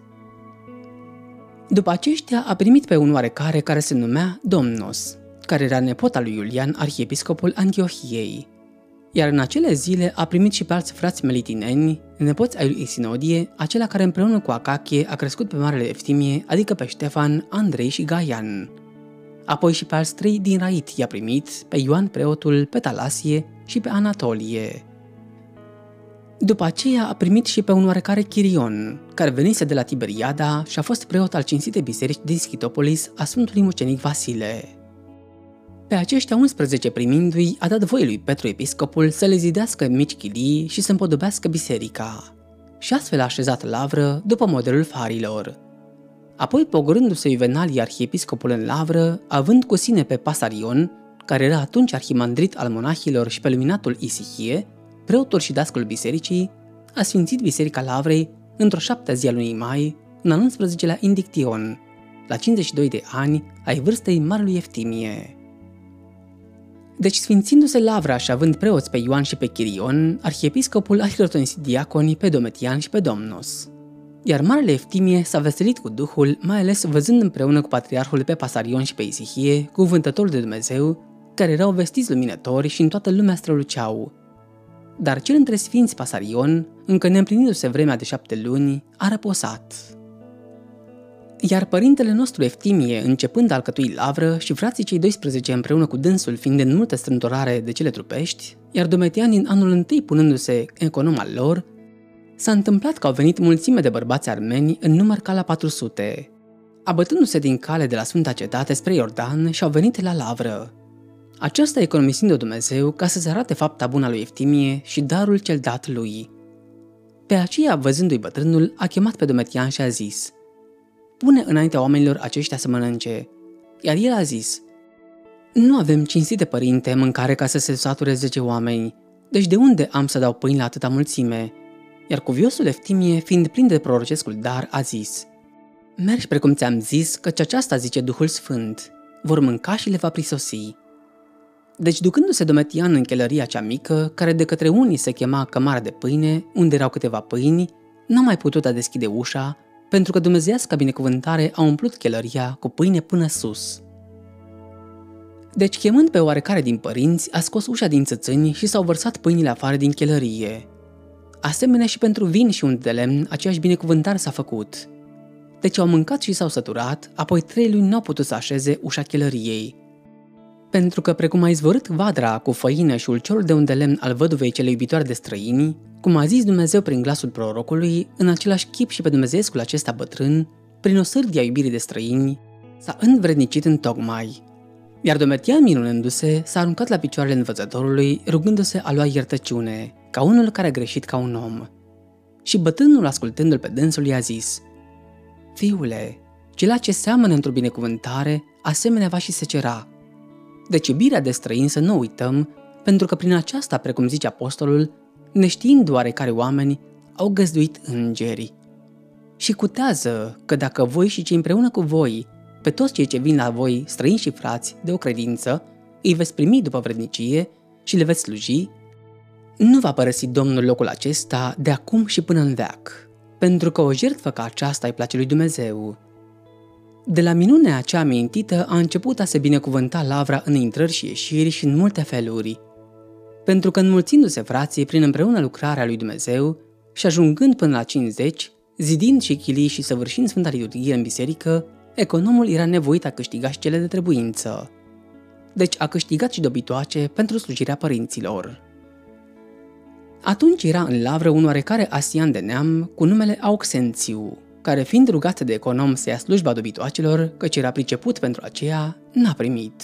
După aceștia a primit pe un oarecare care se numea Domnos, care era nepot al lui Iulian, arhiepiscopul Antiohiei. Iar în acele zile a primit și pe alți frați melitineni, nepoți ai lui Isinodie, acela care împreună cu Acachie a crescut pe Marele Eftimie, adică pe Ștefan, Andrei și Gaian. Apoi și pe alți 3 din Rait i-a primit, pe Ioan preotul, pe Talasie și pe Anatolie. După aceea a primit și pe un oarecare Chirion, care venise de la Tiberiada și a fost preot al cinstitei biserici din Schitopolis a Sfântului Mucenic Vasile. Pe aceștia 11 primindu-i a dat voie lui Petru episcopul să le zidească mici chilii și să împodobească biserica. Și astfel a așezat lavră după modelul farilor. Apoi, pogorându-se Iuvenalie arhiepiscopul în lavră, având cu sine pe Pasarion, care era atunci arhimandrit al monahilor, și pe luminatul Isihie, preotul și dascul bisericii, a sfințit biserica Lavrei într-o 7-a zi a lunii mai, în al 11-lea Indiction, la 52 de ani ai vârstei Marelui Eftimie. Deci, sfințindu-se Lavra și având preoți pe Ioan și pe Chirion, arhiepiscopul a hirotonisit diaconii pe Domitian și pe Domnos. Iar Marele Eftimie s-a veselit cu Duhul, mai ales văzând împreună cu patriarhul pe Pasarion și pe Isihie, cuvântătorul de Dumnezeu, care erau vestiți luminători și în toată lumea străluceau. Dar cel între sfinți Pasarion, încă neîmplinindu-se vremea de 7 luni, a răposat. Iar părintele nostru Eftimie, începând a alcătui lavră, și frații cei 12 împreună cu dânsul fiind în multă strâmtorare de cele trupești, iar Domitian din anul întâi punându-se econom al lor, s-a întâmplat că au venit mulțime de bărbați armeni în număr ca la 400, abătându-se din cale de la Sfânta Cetate spre Iordan și au venit la lavră. Aceasta economisind-o Dumnezeu ca să se arate fapta bună a lui Eftimie și darul cel dat lui. Pe aceea, văzându-i bătrânul, a chemat pe Domitian și a zis: pune înaintea oamenilor aceștia să mănânce. Iar el a zis: nu avem, cinstite părinte, mâncare ca să se sature 10 oameni, deci de unde am să dau pâini la atâta mulțime? Iar cuviosul Eftimie, fiind plin de prorocescul dar, a zis: mergi precum ți-am zis, căci aceasta zice Duhul Sfânt, vor mânca și le va prisosi. Deci, ducându-se Domitian în chelăria cea mică, care de către unii se chema cămara de pâine, unde erau câteva pâini, n-a mai putut a deschide ușa, pentru că dumnezeiasca binecuvântare a umplut chelăria cu pâine până sus. Deci, chemând pe oarecare din părinți, a scos ușa din țățâni și s-au vărsat pâinile afară din chelărie. Asemenea și pentru vin și unt de lemn, aceeași binecuvântare s-a făcut. Deci au mâncat și s-au săturat, apoi 3 luni n-au putut să așeze ușa chelăriei. Pentru că, precum a izvorât vadra cu făină și ulciorul de unt de lemn al văduvei cele iubitoare de străini, cum a zis Dumnezeu prin glasul prorocului, în același chip și pe dumnezeescul acesta bătrân, prin o sârdie a iubirii de străini, s-a învrednicit întocmai. Iar Domitian, minunându-se, s-a aruncat la picioarele învățătorului, rugându-se a lua iertăciune, ca unul care a greșit ca un om. Și bătrânul, ascultându-l pe dânsul, i-a zis: fiule, cela ce seamănă într-o binecuvântare, asemenea va și secera. Deci iubirea de străini să nu uităm, pentru că prin aceasta, precum zice apostolul, neștiind oarecare oameni, au găzduit îngeri. Și cutează că dacă voi și cei împreună cu voi pe toți cei ce vin la voi, străini și frați, de o credință, îi veți primi după vrednicie și le veți sluji, nu va părăsi Domnul locul acesta de acum și până în veac, pentru că o jertfă ca aceasta îi place lui Dumnezeu. De la minunea cea amintită a început a se binecuvânta lavra în intrări și ieșiri și în multe feluri, pentru că înmulțindu-se frații prin împreună lucrarea lui Dumnezeu și ajungând până la 50, zidind și chilii și săvârșind Sfânta Liturghie în biserică, economul era nevoit a câștiga și cele de trebuință. Deci a câștigat și dobitoace pentru slujirea părinților. Atunci era în lavră un oarecare asian de neam cu numele Auxențiu, care fiind rugat de econom să ia slujba dobitoacelor, căci era priceput pentru aceea, n-a primit.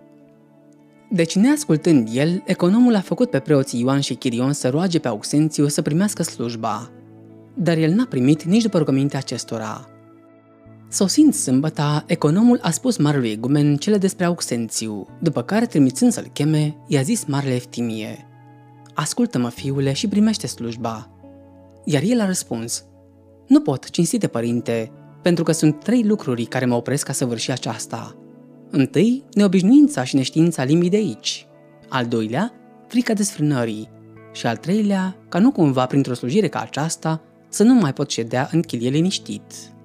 Deci, neascultând el, economul a făcut pe preoții Ioan și Chirion să roage pe Auxențiu să primească slujba, dar el n-a primit nici după rugămintea acestora. Sosind sâmbăta, economul a spus marelui egumen cele despre Auxențiu, după care, trimițând să-l cheme, i-a zis marele Eftimie: „Ascultă-mă, fiule, și primește slujba.” Iar el a răspuns: „Nu pot, cinstite părinte, pentru că sunt 3 lucruri care mă opresc ca să vârși aceasta. Întâi, neobișnuința și neștiința limbii de aici. Al doilea, frica desfrânării. Și al treilea, ca nu cumva printr-o slujire ca aceasta să nu mai pot ședea în chilie liniștit.”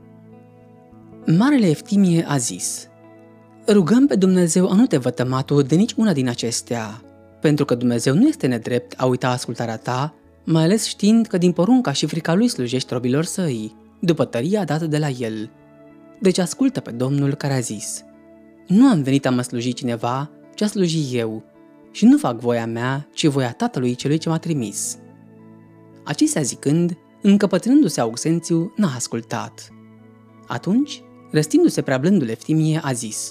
Marele Eftimie a zis: „Rugăm pe Dumnezeu a nu te vătăma tu de nici una din acestea, pentru că Dumnezeu nu este nedrept a uita ascultarea ta, mai ales știind că din porunca și frica lui slujești robilor săi, după tăria dată de la el. Deci ascultă pe Domnul care a zis: „Nu am venit a mă sluji cineva, ci a sluji eu, și nu fac voia mea, ci voia Tatălui celui ce m-a trimis.” Acestea zicând, încăpățânându-se Auxențiu, n-a ascultat. Atunci, răstindu-se prea blândul Eftimie, a zis: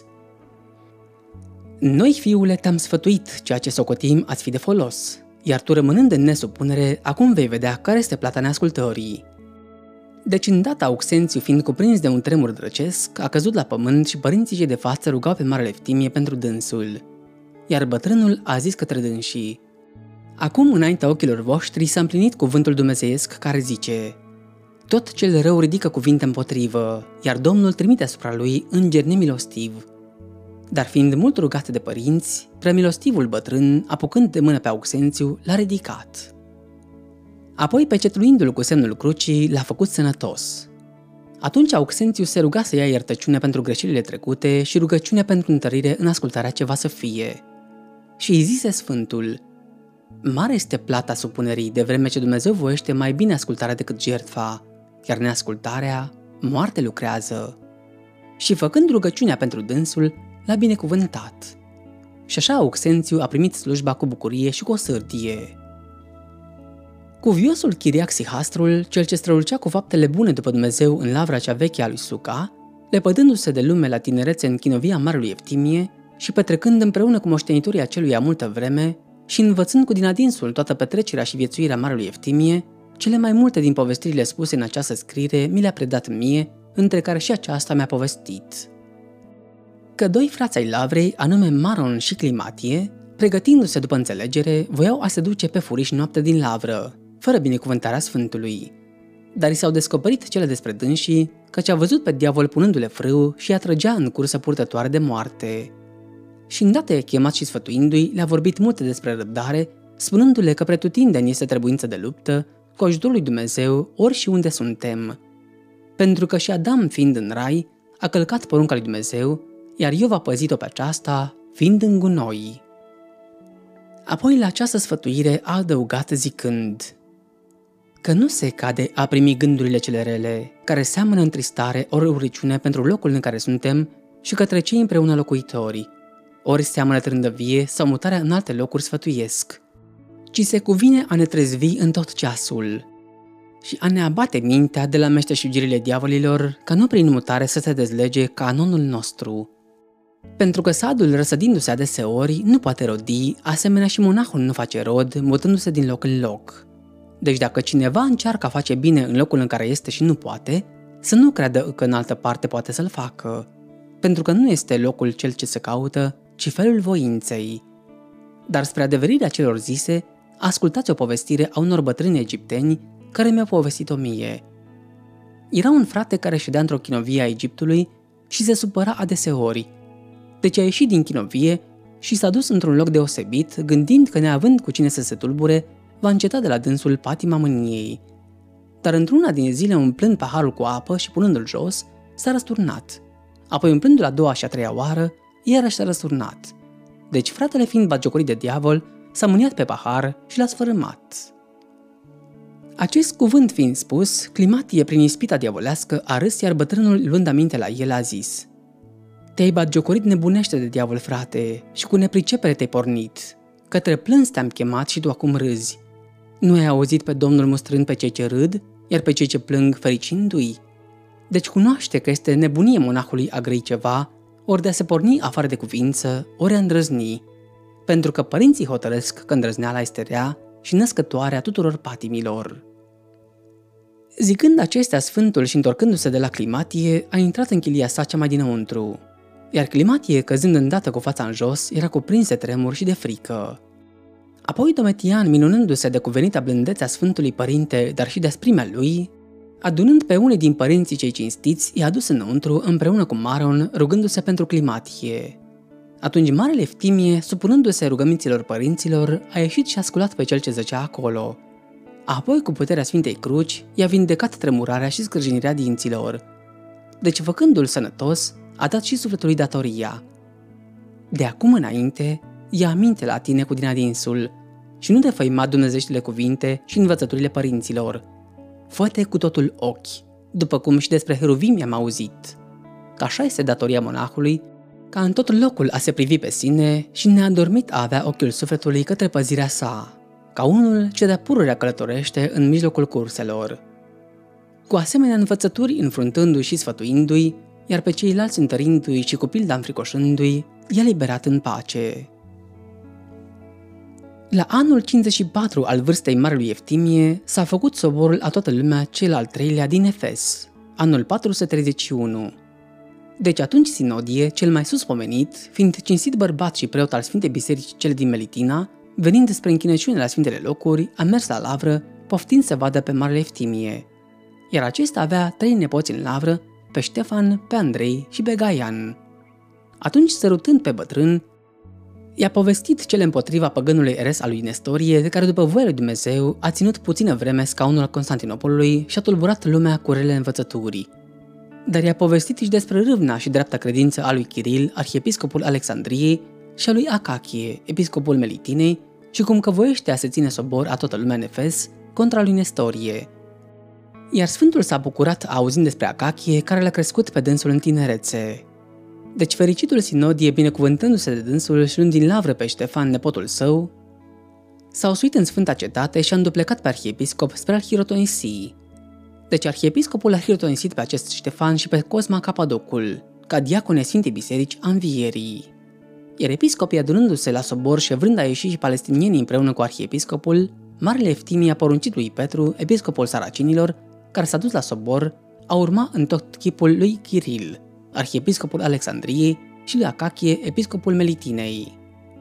„Noi, fiule, te-am sfătuit ceea ce socotim ați fi de folos, iar tu, rămânând în nesupunere, acum vei vedea care este plata neascultării.” Deci, îndată Auxențiu, fiind cuprins de un tremur drăcesc, a căzut la pământ și părinții cei de față rugau pe marele Eftimie pentru dânsul. Iar bătrânul a zis către dânsii: „Acum, înaintea ochilor voștri, s-a împlinit cuvântul dumnezeiesc care zice: tot cel rău ridică cuvinte împotrivă, iar Domnul trimite asupra lui înger nemilostiv.” Dar fiind mult rugat de părinți, premilostivul bătrân, apucând de mână pe Auxențiu, l-a ridicat. Apoi, pecetluindu-l cu semnul crucii, l-a făcut sănătos. Atunci Auxențiu se ruga să ia iertăciune pentru greșelile trecute și rugăciune pentru întărire în ascultarea ce va să fie. Și îi zise Sfântul: „Mare este plata supunerii, de vreme ce Dumnezeu voiește mai bine ascultarea decât jertfa, iar neascultarea moarte lucrează.” Și făcând rugăciunea pentru dânsul, l-a binecuvântat. Și așa Auxențiu a primit slujba cu bucurie și cu o sârdie. Cuviosul Chiriac Sihastrul, cel ce strălucea cu faptele bune după Dumnezeu în lavra cea veche a lui Suca, lepădându-se de lume la tinerețe în chinovia marelui Eftimie și petrecând împreună cu moștenitorii aceluia multă vreme și învățând cu din adinsul toată petrecerea și viețuirea marelui Eftimie, cele mai multe din povestirile spuse în această scriere mi le-a predat mie, între care și aceasta mi-a povestit. Că 2 frați ai lavrei, anume Maron și Climatie, pregătindu-se după înțelegere, voiau a se duce pe furiș noapte din lavră, fără binecuvântarea Sfântului. Dar i s-au descoperit cele despre dânsii, căci a văzut pe diavol punându-le frâu și a trăgea în cursă purtătoare de moarte. Și îndată i-a chemat și sfătuindu-i, le-a vorbit multe despre răbdare, spunându-le că pretutindeni este trebuință de luptă, cu ajutorul lui Dumnezeu, ori și unde suntem. Pentru că și Adam, fiind în rai, a călcat porunca lui Dumnezeu, iar Iov a păzit-o pe aceasta, fiind în gunoi. Apoi la această sfătuire a adăugat zicând: „Că nu se cade a primi gândurile cele rele, care seamănă întristare ori urăciune pentru locul în care suntem și către cei împreună locuitori, ori seamănă trândăvie sau mutarea în alte locuri sfătuiesc, ci se cuvine a ne trezvi în tot ceasul și a ne abate mintea de la meșteșugirile diavolilor, ca nu prin mutare să se dezlege canonul nostru. Pentru că sadul, răsădindu-se adeseori, nu poate rodi, asemenea și monahul nu face rod, mutându-se din loc în loc. Deci dacă cineva încearcă a face bine în locul în care este și nu poate, să nu creadă că în altă parte poate să-l facă, pentru că nu este locul cel ce se caută, ci felul voinței. Dar spre adeverirea celor zise, ascultați o povestire a unor bătrâni egipteni care mi-au povestit-o mie. Era un frate care ședea într-o chinovie a Egiptului și se supăra adeseori. Deci a ieșit din chinovie și s-a dus într-un loc deosebit, gândind că, neavând cu cine să se tulbure, va înceta de la dânsul patima mâniei. Dar într-una din zile, umplând paharul cu apă și punându-l jos, s-a răsturnat. Apoi, umplându-l a doua și a treia oară, iarăși s-a răsturnat. Deci, fratele fiind batjocorit de diavol, s-a mâniat pe pahar și l-a sfărâmat. Acest cuvânt fiind spus, Climatie, prin ispita diavolească, a râs, iar bătrânul, luând aminte la el, a zis: Te-ai batjocorit nebunește de diavol, frate, și cu nepricepere te-ai pornit. Către plâns te-am chemat și tu acum râzi. Nu ai auzit pe Domnul mustrând pe cei ce râd, iar pe cei ce plâng fericindu-i? Deci cunoaște că este nebunie monahului a grăi ceva, ori de a se porni afară de cuvință, ori a îndrăzni. Pentru că părinții hotărăsc că îndrăzneala este rea și născătoarea tuturor patimilor. Zicând acestea, Sfântul și întorcându-se de la Climatie, a intrat în chilia sa cea mai dinăuntru. Iar Climatie, căzând îndată cu fața în jos, era cuprins de tremur și de frică. Apoi Domitian, minunându-se de cuvenita blândețea Sfântului Părinte, dar și de asprimea lui, adunând pe unii din părinții cei cinstiți, i-a adus înăuntru împreună cu Maron, rugându-se pentru Climatie. Atunci Marele Eftimie, supunându-se rugăminților părinților, a ieșit și a sculat pe cel ce zăcea acolo. Apoi, cu puterea Sfintei Cruci, i-a vindecat tremurarea și scrâșnirea dinților. Deci, făcându-l sănătos, a dat și sufletului datoria. De acum înainte, ia aminte la tine cu din adinsul și nu defăima dumnezeștile cuvinte și învățăturile părinților. Fă-te cu totul ochi, după cum și despre heruvimi am auzit. Că așa este datoria monahului, ca în tot locul a se privi pe sine și neadormit a avea ochiul sufletului către păzirea sa, ca unul ce de-a pururea călătorește în mijlocul curselor. Cu asemenea învățături înfruntându-i și sfătuindu-i, iar pe ceilalți întărindu-i și cu pilda înfricoșându-i, i-a liberat în pace. La anul 54 al vârstei Marelui Eftimie s-a făcut soborul a toată lumea cel al treilea din Efes, anul 431. Deci atunci Sinodie, cel mai sus pomenit, fiind cinstit bărbat și preot al Sfintei Biserici cele din Melitina, venind spre închinăciune la Sfintele Locuri, a mers la lavră, poftind să vadă pe Marele Eftimie. Iar acesta avea 3 nepoți în lavră, pe Ștefan, pe Andrei și pe Gaian. Atunci, sărutând pe bătrân, i-a povestit cele împotriva păgânului eres al lui Nestorie, de care după voia lui Dumnezeu a ținut puțină vreme scaunul al Constantinopolului și a tulburat lumea cu rele învățăturii. Dar i-a povestit și despre râvna și dreapta credință a lui Chiril, arhiepiscopul Alexandriei, și a lui Acachie, episcopul Melitinei, și cum că voiește a se ține sobor a toată lumea în Efes contra lui Nestorie. Iar Sfântul s-a bucurat auzind despre Acachie, care l-a crescut pe dânsul în tinerețe. Deci fericitul Sinodie, binecuvântându-se de dânsul și luând din lavră pe Ștefan, nepotul său, s-a usuit în Sfânta Cetate și a înduplecat pe arhiepiscop spre a-l hirotonisi. Deci arhiepiscopul a hirotonisit pe acest Ștefan și pe Cosma Capadocul, ca diacone Sfintei Biserici a Învierii. Iar episcopii, adunându-se la sobor și vrând a ieși și palestinienii împreună cu arhiepiscopul, Marele Eftimie a poruncit lui Petru, episcopul Saracinilor, care s-a dus la sobor, a urma în tot chipul lui Chiril, arhiepiscopul Alexandriei, și lui Acachie, episcopul Melitinei.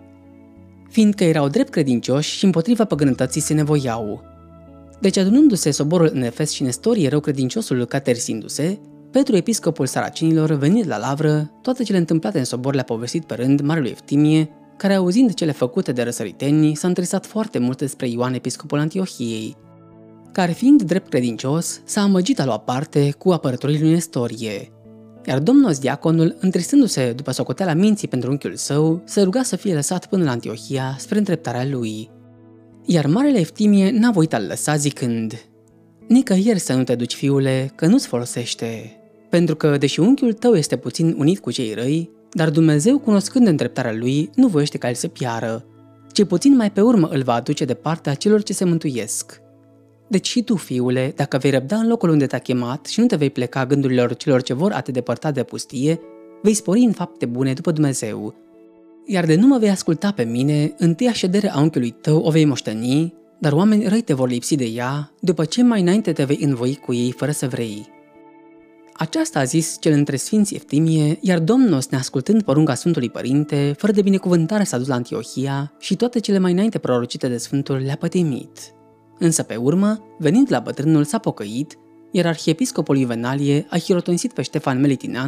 Fiindcă erau drept credincioși și împotriva păgânătății se nevoiau. Deci adunându-se soborul în Efes și Nestorie, rău credinciosul caterisindu-se, Petru, episcopul Saracinilor, venit la lavră, toate cele întâmplate în sobor le-a povestit pe rând Marelui Eftimie, care, auzind cele făcute de răsăriteni, s-a întristat foarte mult despre Ioan, episcopul Antiohiei, care, fiind drept credincios, s-a amăgit a lua parte cu apărătorii lui Nestorie. Iar Domnos diaconul, întristându-se după socoteala minții pentru unchiul său, se ruga să fie lăsat până la Antiohia spre îndreptarea lui. Iar Marele Eftimie n-a voit a-l lăsa zicând: Nicăieri să nu te duci, fiule, că nu-ți folosește, pentru că, deși unchiul tău este puțin unit cu cei răi, dar Dumnezeu, cunoscând îndreptarea lui, nu voiește ca el să piară, ci puțin mai pe urmă îl va aduce de partea celor ce se mântuiesc. Deci și tu, fiule, dacă vei răbda în locul unde te-a chemat și nu te vei pleca gândurilor celor ce vor a te depărta de pustie, vei spori în fapte bune după Dumnezeu. Iar de nu mă vei asculta pe mine, întâia ședere a unchiului tău o vei moșteni, dar oameni răi te vor lipsi de ea, după ce mai înainte te vei învoi cu ei fără să vrei. Aceasta a zis cel între sfinți Eftimie, iar Domnos, neascultând porunca Sfântului Părinte, fără de binecuvântare s-a dus la Antiohia și toate cele mai înainte prorocite de Sfântul le-a pătimit. Însă pe urmă, venind la bătrânul, s-a pocăit, iar arhiepiscopul Iuvenalie a hirotonisit pe Ștefan Melitineanul,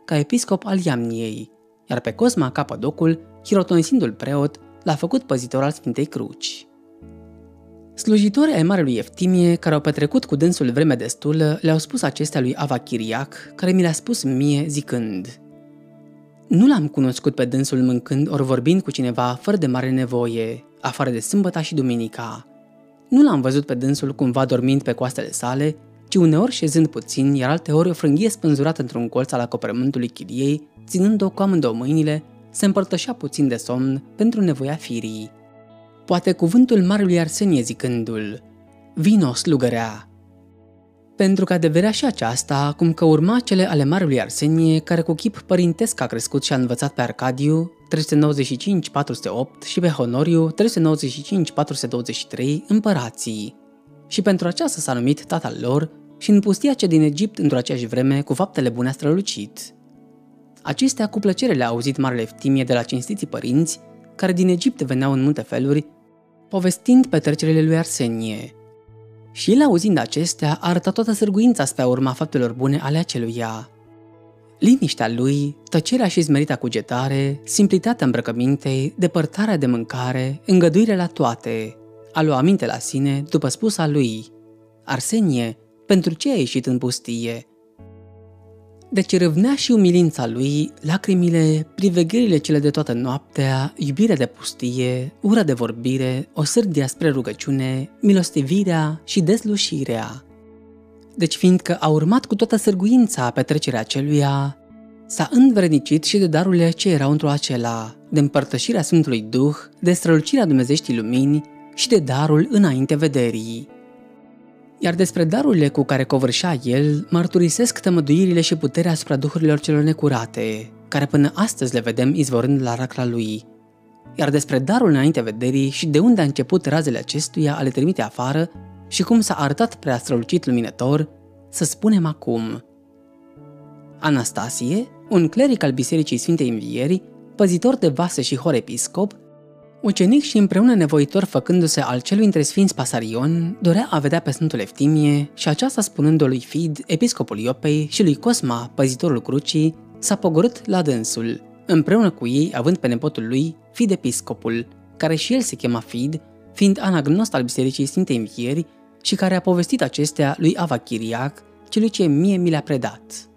ca episcop al Iamniei, iar pe Cosma Capadocul, hirotonisindu-l preot, l-a făcut păzitor al Sfintei Cruci. Slujitorii ai marelui Eftimie, care au petrecut cu dânsul vreme destulă, le-au spus acestea lui Ava Chiriac, care mi le-a spus mie zicând: nu l-am cunoscut pe dânsul mâncând ori vorbind cu cineva fără de mare nevoie, afară de sâmbăta și duminica. Nu l-am văzut pe dânsul cumva dormind pe coastele sale, ci uneori șezând puțin, iar alteori o frânghie spânzurată într-un colț al acoperământului chiliei, ținând-o cu amândouă mâinile, se împărtășea puțin de somn pentru nevoia firii. Poate cuvântul marelui Arsenie zicându-l: vino, slugărea! Pentru că adeverea și aceasta, cum că urma cele ale marelui Arsenie, care cu chip părintesc a crescut și a învățat pe Arcadiu, 395-408, și pe Honoriu, 395-423, împărații. Și pentru aceasta s-a numit tatăl lor și în pustia cea din Egipt într-o aceeași vreme cu faptele bune a strălucit. Acestea cu plăcere le-a auzit marele Eftimie de la cinstiții părinți, care din Egipt veneau în multe feluri, povestind petrecerile lui Arsenie. Și el, auzind acestea, a arătat toată sârguința spre a urma faptelor bune ale aceluia. Liniștea lui, tăcerea și smerita cugetare, simplitatea îmbrăcămintei, depărtarea de mâncare, îngăduirea la toate, a lua aminte la sine după spusa lui: Arsenie, pentru ce ai ieșit în pustie? Deci râvnea și umilința lui, lacrimile, privegherile cele de toată noaptea, iubirea de pustie, ura de vorbire, o sârdia spre rugăciune, milostivirea și dezlușirea. Deci fiindcă a urmat cu toată sârguința petrecerea aceluia, s-a învrednicit și de darurile ce erau într-o acela, de împărtășirea Sfântului Duh, de strălucirea dumnezeștii lumini și de darul înainte vederii. Iar despre darurile cu care covârșea el, mărturisesc tămăduirile și puterea asupra duhurilor celor necurate, care până astăzi le vedem izvorând la racla lui. Iar despre darul înainte vederii și de unde a început razele acestuia a le trimite afară și cum s-a arătat prea strălucit luminător, să spunem acum. Anastasie, un cleric al Bisericii Sfintei Învierii, păzitor de vase și hor episcop, ucenic și împreună nevoitor făcându-se al celui dintre sfinți Pasarion, dorea a vedea pe Sfântul Eftimie și aceasta spunându-o lui Fid, episcopul Iopei, și lui Cosma, păzitorul Crucii, s-a pogorât la dânsul, împreună cu ei având pe nepotul lui, Fid episcopul, care și el se chema Fid, fiind anagnost al Bisericii Sfintei Învieri și care a povestit acestea lui Ava Chiriac, celui ce mie mi le-a predat.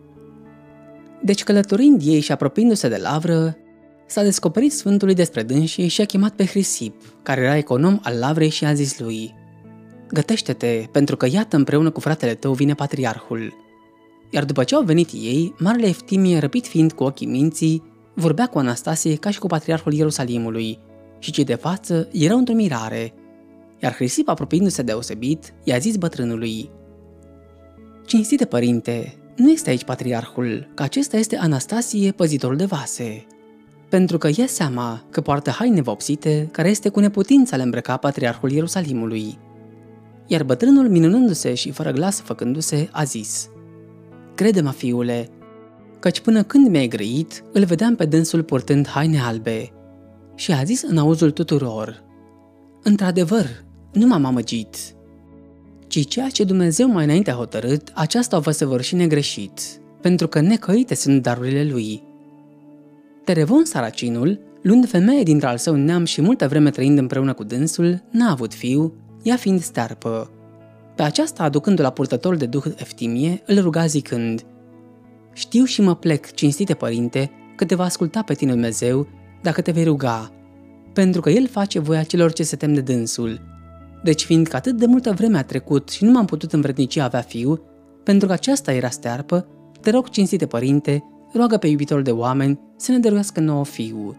Deci călătorind ei și apropiindu-se de lavră, s-a descoperit Sfântului despre dânsii și a chemat pe Hrisip, care era econom al lavrei, și a zis lui: gătește-te, pentru că iată împreună cu fratele tău vine patriarhul. Iar după ce au venit ei, marele Eftimie, răpit fiind cu ochii minții, vorbea cu Anastasie ca și cu patriarhul Ierusalimului și cei de față erau într-o mirare. Iar Hrisip, apropiindu-se deosebit, i-a zis bătrânului: cinstite părinte, nu este aici patriarhul, că acesta este Anastasie, păzitorul de vase. Pentru că ia seama că poartă haine vopsite, care este cu neputința le îmbrăca patriarhul Ierusalimului. Iar bătrânul, minunându-se și fără glas făcându-se, a zis: crede-mă, fiule, căci până când mi-ai grăit, îl vedeam pe dânsul purtând haine albe. Și a zis în auzul tuturor: într-adevăr, nu m-am amăgit, ci ceea ce Dumnezeu mai înainte a hotărât, aceasta o va săvârși negreșit, pentru că necăite sunt darurile lui. Terevon Saracinul, luând femeie dintre al său neam și multă vreme trăind împreună cu dânsul, n-a avut fiu, ea fiind stearpă. Pe aceasta, aducându-l la purtătorul de duh Eftimie, îl ruga zicând: știu și mă plec, cinstite părinte, că te va asculta pe tine Dumnezeu dacă te vei ruga, pentru că el face voia celor ce se tem de dânsul. Deci fiindcă atât de multă vreme a trecut și nu m-am putut învrednici a avea fiu, pentru că aceasta era stearpă, te rog, cinstite părinte, roagă pe iubitorul de oameni să ne dăruiască nouă fiu.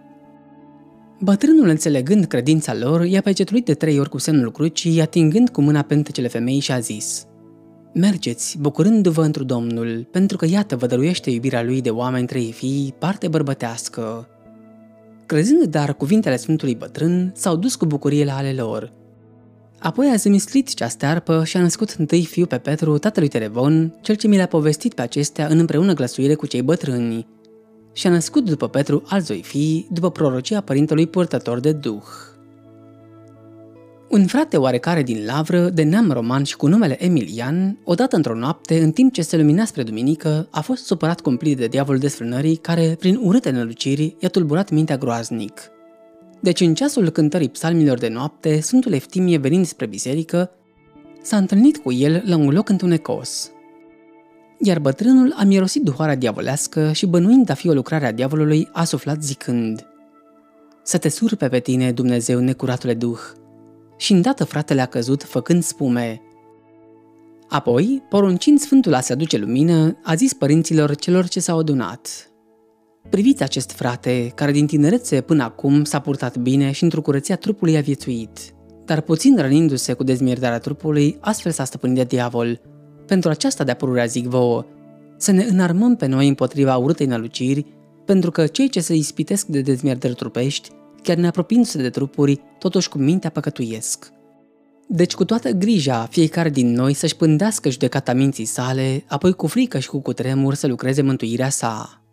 Bătrânul, înțelegând credința lor, i-a pecetuit de 3 ori cu semnul crucii, atingând cu mâna pentecele femeii și a zis: mergeți, bucurându-vă întru Domnul, pentru că iată vă dăruiește iubirea lui de oameni 3 fii, parte bărbătească. Crezând dar cuvintele Sfântului Bătrân, s-au dus cu bucurie la ale lor. Apoi a zămislit cea stearpă și a născut întâi fiu pe Petru, tatălui Terevon, cel ce mi le-a povestit pe acestea în împreună glăsuire cu cei bătrâni. Și a născut după Petru alți 2 fii, după prorocia părintelui purtător de duh. Un frate oarecare din Lavră, de neam roman și cu numele Emilian, odată într-o noapte, în timp ce se lumina spre duminică, a fost supărat cumplit de diavolul desfrânării care, prin urâte năluciri, i-a tulburat mintea groaznic. Deci în ceasul cântării psalmilor de noapte, Sfântul Eftimie, venind spre biserică, s-a întâlnit cu el la un loc întunecos. Iar bătrânul a mirosit duhoarea diavolească și, bănuind a fi o lucrare a diavolului, a suflat zicând: „Să te surpe pe tine, Dumnezeu, necuratule duh!” Și îndată fratele a căzut făcând spume. Apoi, poruncind Sfântul a se aduce lumină, a zis părinților celor ce s-au adunat: „Priviți acest frate, care din tinerețe până acum s-a purtat bine și într-o curăția trupului a viețuit, dar puțin rănindu-se cu dezmierdarea trupului, astfel s-a stăpânit de diavol. Pentru aceasta de-a pururea zic vouă, să ne înarmăm pe noi împotriva urâtei năluciri, pentru că cei ce se ispitesc de dezmierdări trupești, chiar neapropiindu-se de trupuri, totuși cu mintea păcătuiesc. Deci cu toată grija, fiecare din noi să-și pândească judecata minții sale, apoi cu frică și cu cutremur să lucreze mântuirea sa.”